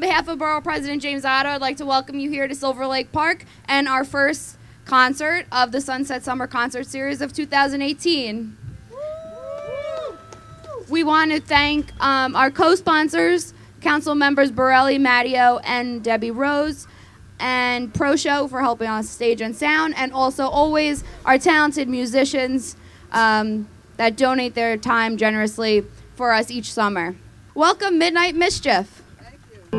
behalf of Borough President James Otto, I'd like to welcome you here to Silver Lake Park and our first concert of the Sunset Summer Concert Series of 2018. We want to thank our co-sponsors, council members Borelli, Matteo, and Debbie Rose, and Pro Show for helping on stage and sound, and also always our talented musicians that donate their time generously for us each summer. Welcome, Midnight Mischief. Thank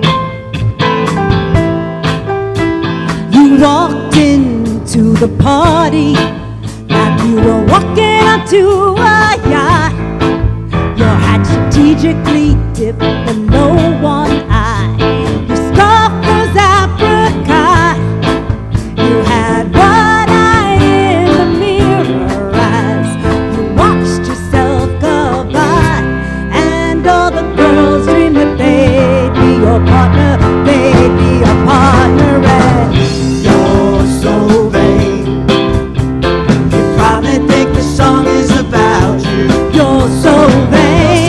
you. You walked into the party like you were walking onto a yacht. Your hat strategically dipped below one eye. Your scarf was apricot. You had one eye in the mirror as you watched yourself go by. And all the girls dreamed that they'd be your partner, they'd be your partner. And you're so vain. You probably think the song is about you. You're so vain.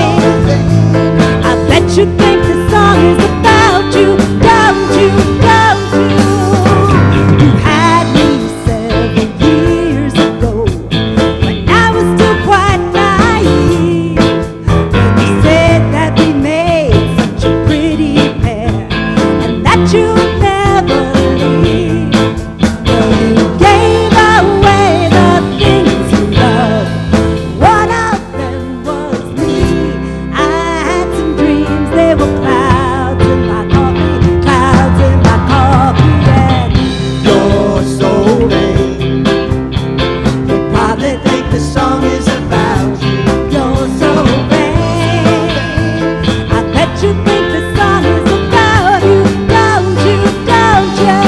You think the song is about you, don't you, don't you? You had me 7 years ago when I was still quite naive. When you said that we made such a pretty pair and that you'd never leave. Well, you gave away the things you loved. One of them was me. I had some dreams. They were clouds in my coffee, clouds in my coffee, and you're so vain. You probably think the song is about you. You're so vain. I bet you think the song is about you, don't you, don't you?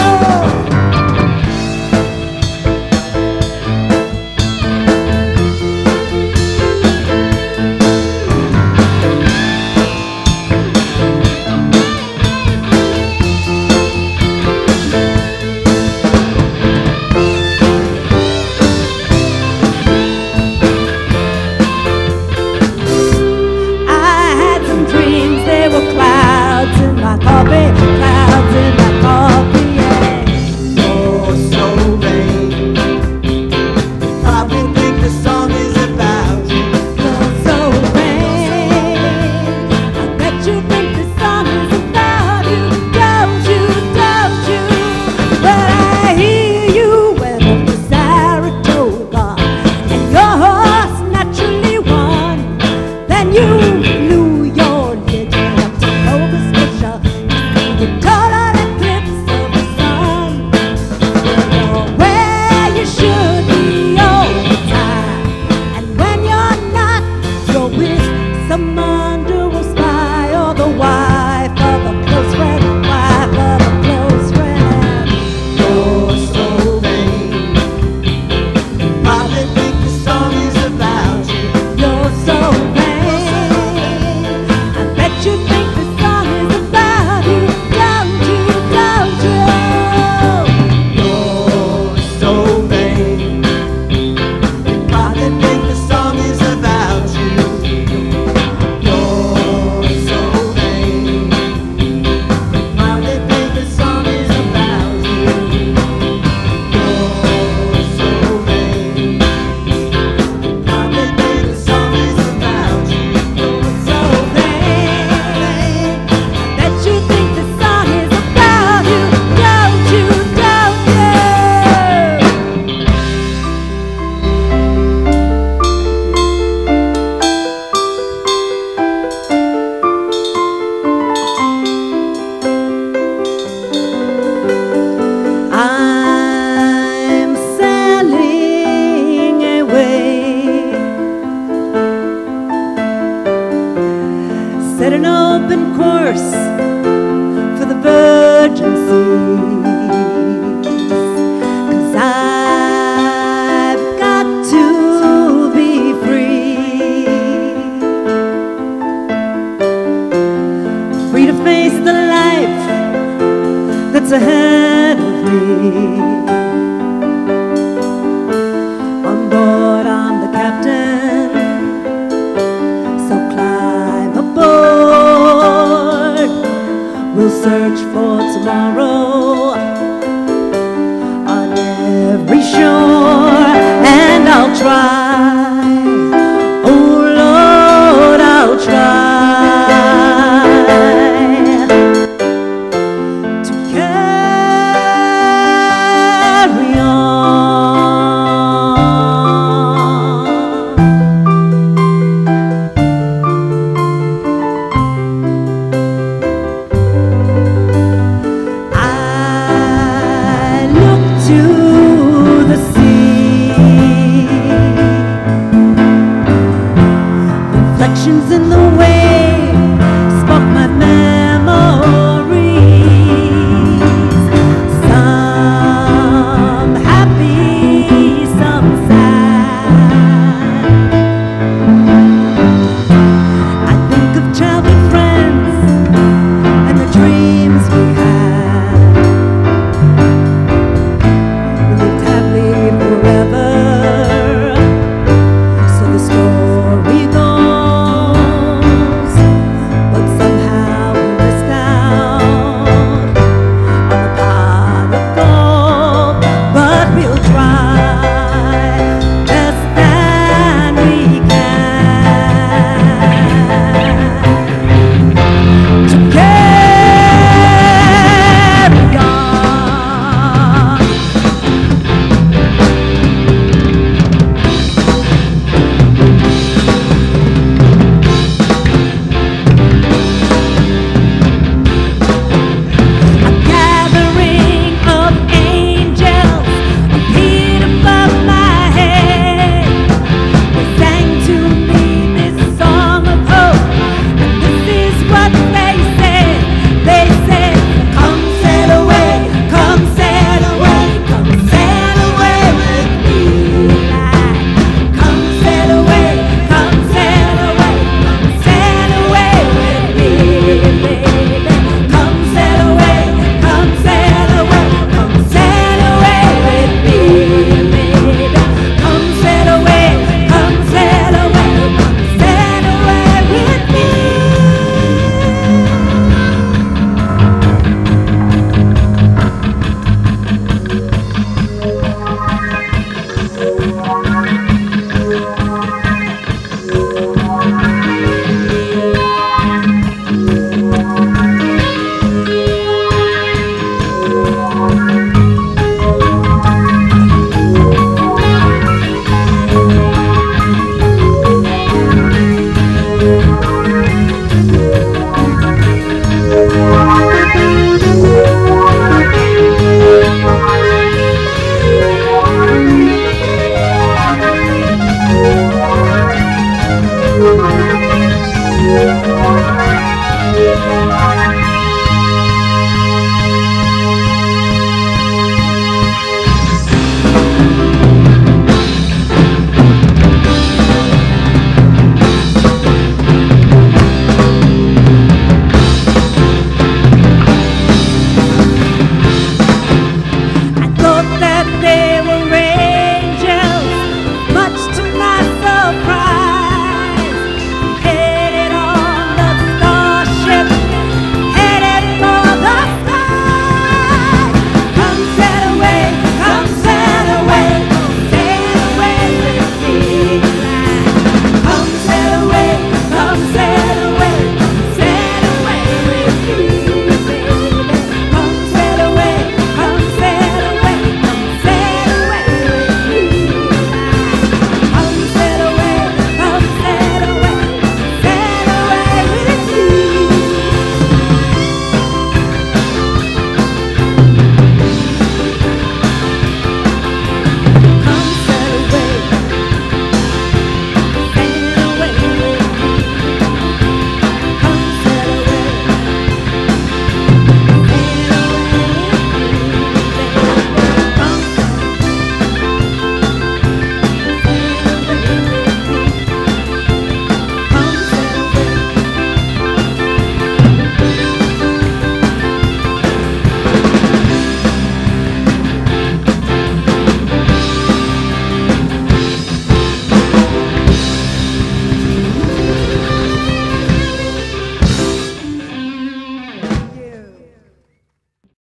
Clouds in my coffee, yeah. You're so vain. You probably think the song is about you. You're so vain. I bet you think the song is about you, don't you, don't you? But I hear you went up to Saratoga and your horse naturally won. Then you flew your legend up to Nova Scotia. The total eclipse of the sun. You're where you should be all the time. And when you're not, you're with some underworld spy or the wife of a close friend, wife of a close friend. You're so vain. You probably think the song is about you. You're so vain. I bet you think the song is about you. Don't you, don't you? You're so vain. You probably think the song is about you. You're so vain. You probably think the song is about you. You're so vain. You probably think the song is about you. You're so vain. I bet you think the song is about you, don't you, don't you? I'm sailing away, set an open course for the virgin seas, 'cause I've got to be free, free to face the life that's ahead of me. On board, I'm the captain, so climb aboard. We'll serve tomorrow.